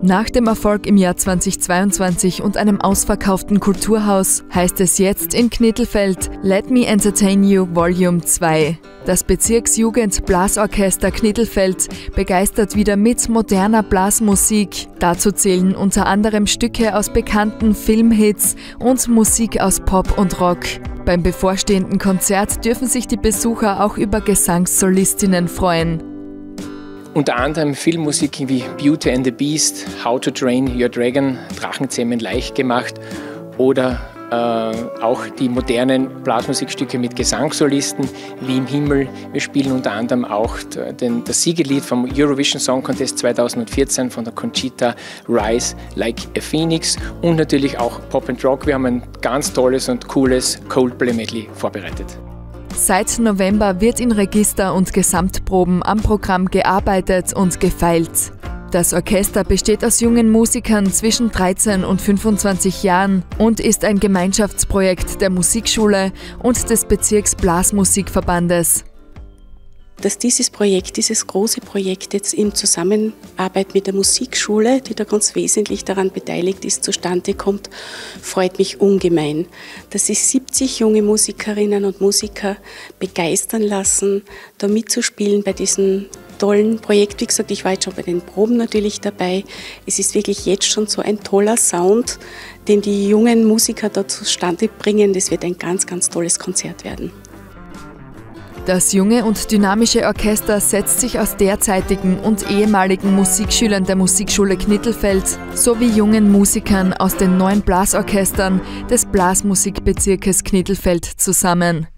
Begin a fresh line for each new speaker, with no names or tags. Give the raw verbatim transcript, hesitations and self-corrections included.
Nach dem Erfolg im Jahr zweitausendzweiundzwanzig und einem ausverkauften Kulturhaus heißt es jetzt in Knittelfeld Let Me Entertain You Volume zwei. Das Bezirksjugend-Blasorchester Knittelfeld begeistert wieder mit moderner Blasmusik. Dazu zählen unter anderem Stücke aus bekannten Filmhits und Musik aus Pop und Rock. Beim bevorstehenden Konzert dürfen sich die Besucher auch über Gesangssolistinnen freuen.
Unter anderem Filmmusik wie Beauty and the Beast, How to Train Your Dragon, Drachenzähmen leicht gemacht oder äh, auch die modernen Blasmusikstücke mit Gesangssolisten wie im Himmel. Wir spielen unter anderem auch den, das Siegerlied vom Eurovision Song Contest zweitausendvierzehn von der Conchita, Rise Like a Phoenix, und natürlich auch Pop and Rock. Wir haben ein ganz tolles und cooles Coldplay-Medley vorbereitet.
Seit November wird in Register und Gesamtproben am Programm gearbeitet und gefeilt. Das Orchester besteht aus jungen Musikern zwischen dreizehn und fünfundzwanzig Jahren und ist ein Gemeinschaftsprojekt der Musikschule und des Bezirks Blasmusikverbandes.
Dass dieses Projekt, dieses große Projekt jetzt in Zusammenarbeit mit der Musikschule, die da ganz wesentlich daran beteiligt ist, zustande kommt, freut mich ungemein. Dass sich siebzig junge Musikerinnen und Musiker begeistern lassen, da mitzuspielen bei diesem tollen Projekt. Wie gesagt, ich war jetzt schon bei den Proben natürlich dabei. Es ist wirklich jetzt schon so ein toller Sound, den die jungen Musiker da zustande bringen. Das wird ein ganz, ganz tolles Konzert werden.
Das junge und dynamische Orchester setzt sich aus derzeitigen und ehemaligen Musikschülern der Musikschule Knittelfeld sowie jungen Musikern aus den neuen Blasorchestern des Blasmusikbezirkes Knittelfeld zusammen.